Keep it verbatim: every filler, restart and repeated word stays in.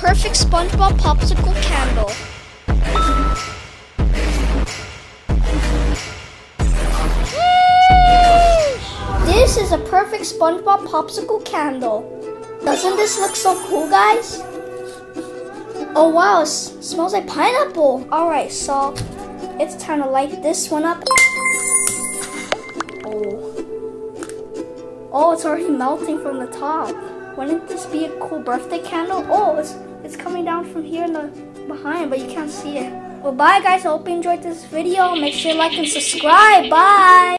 Perfect SpongeBob Popsicle Candle. This is a perfect SpongeBob Popsicle Candle. Doesn't this look so cool, guys? Oh wow, it smells like pineapple. Alright, so it's time to light this one up. Oh. Oh, it's already melting from the top. Wouldn't this be a cool birthday candle? Oh, it's, it's coming down from here in the behind, but you can't see it. Well, bye guys. I hope you enjoyed this video. Make sure you like and subscribe. Bye.